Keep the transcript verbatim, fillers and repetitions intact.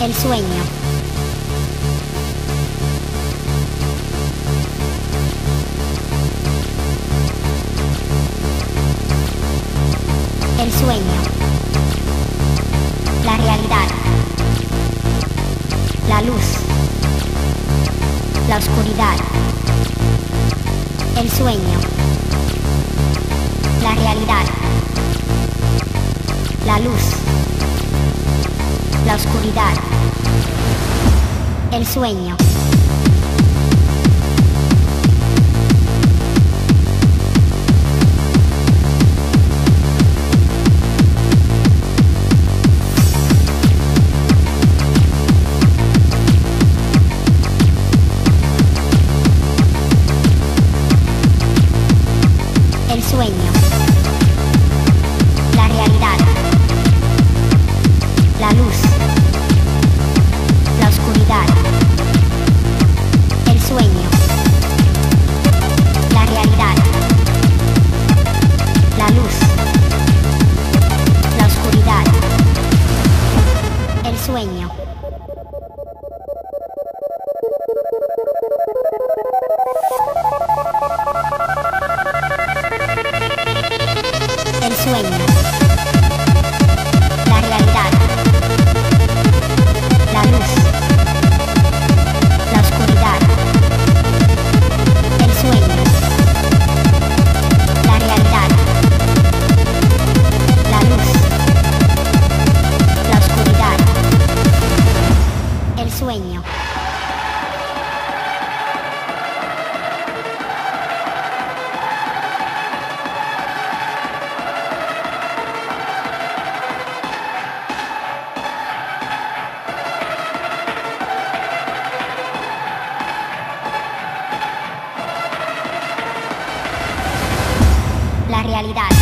El sueño. El sueño. La realidad. La luz. La oscuridad. El sueño. La realidad. La luz. La oscuridad. El sueño. El sueño. La realidad. La luz. La oscuridad. El sueño. La realidad. La luz. La oscuridad. El sueño. El sueño. La realidad. La luz. La oscuridad. El sueño. La realidad. La luz. La oscuridad. El sueño. La realidad.